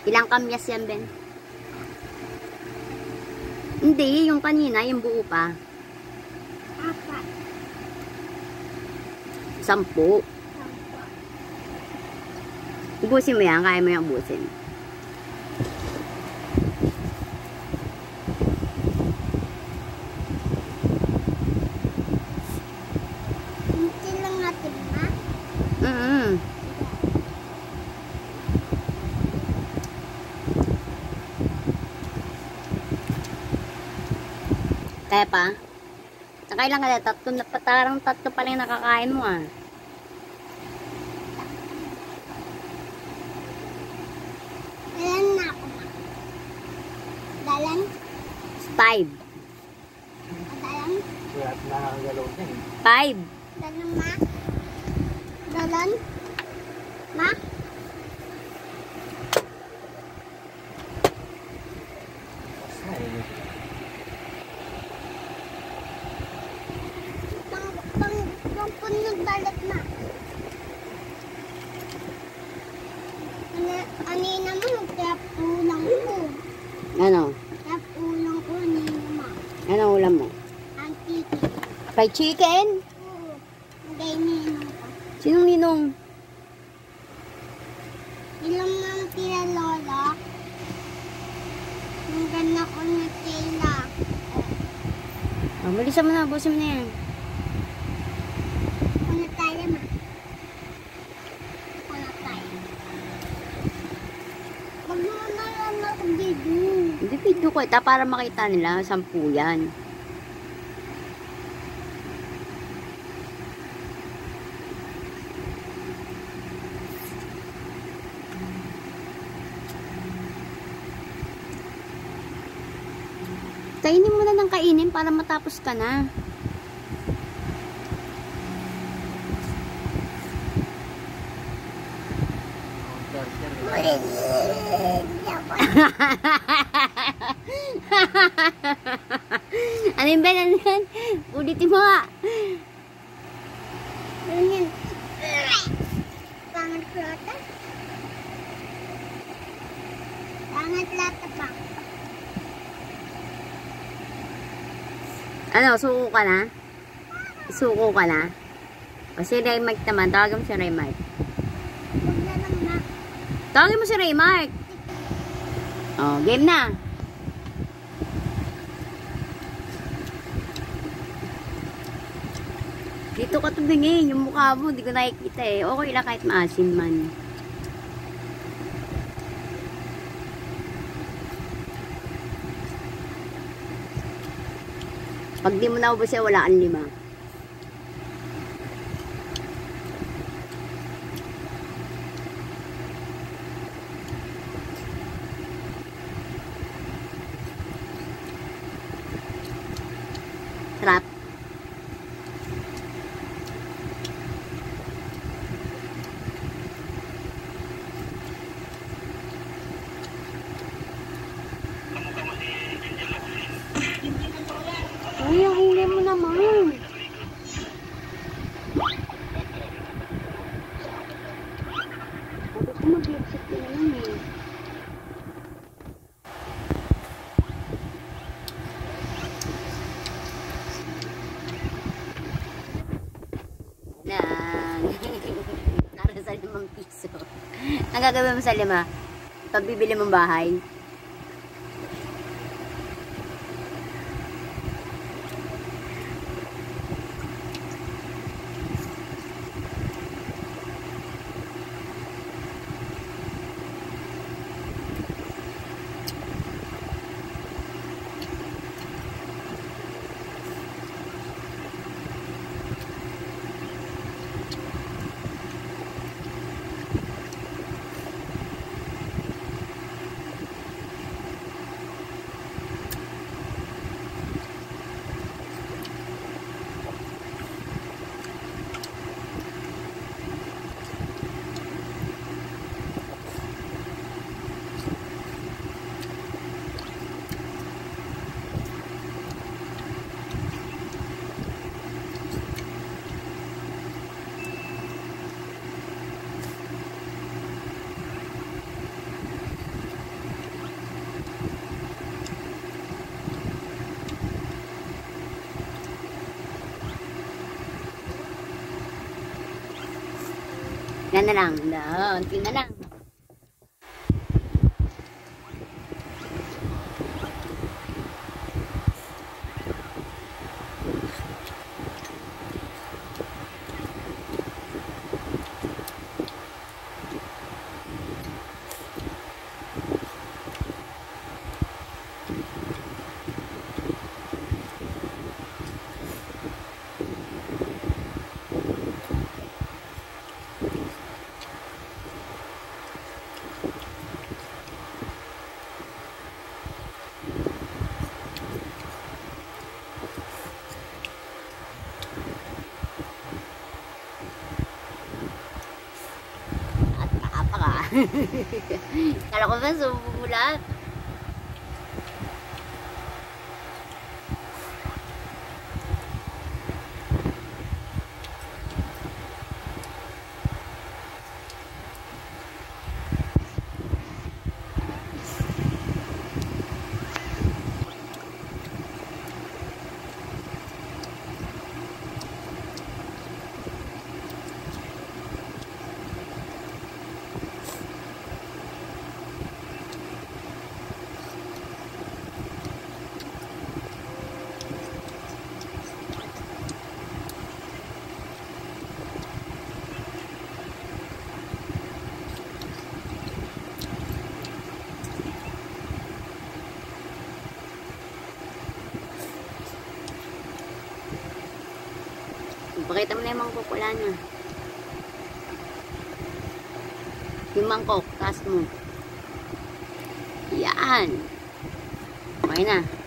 Ilang kamyas yan, Ben? Hindi, yung kanina, yung buo pa. 10. Ubusin mo yan, kaya mo yung ubusin. Hindi lang natin, ma? Kaya pa? Nakailan ka na? Parang 3 pa lang yung nakakain mo ah. Dalan na ako, ma. Dalan? 5. Dalan? 5. Dalan, ma? Dalan? Ma? Pang nagbalat, ma. Anina mo, kaya ulang ko. Ano? Kaya ulang ko, anina, ma. Ano ulam mo? Antiki. Fried chicken? Oo. Hindi, ninong ko. Sinong ninong? Ilang mga tila lola. Ang ganda ko na tila. Oh, bilisan mo na, busin mo na yan. Kuna tayo, ma. Kuna tayo. Wag mo na lang ako video. Hindi video ko ito para makita nila, 10 yan. Kainin mo na ng kainin para matapos ka na. Ano yun ba? Ano yun? Ulitin mo nga. Ano yan? Pangat lata? Pangat lata pa. Ano, suko ka na? Suko ka na? O si Raymark naman, tawagin mo si Raymark. Huwag na lang, ma. Tawagin mo si Raymark. O, game na. Dito ka tumingin, yung mukha mo, hindi ko nakikita eh. Okay lang kahit maasim man. Pag di mo naubos eh, wala kang 5. Sarap. Ay, ang huli mo naman. Sabi ko mag-exit ka naman eh. Para sa 5 piso. Ang gagawin mo sa 5? Pagbibili mong bahay? Yan na lang. Unti na lang. Kala ko ba sumulat? Pakita mo na yung mangkok, wala na. Yung mangkok, taas mo. Yan. Okay na.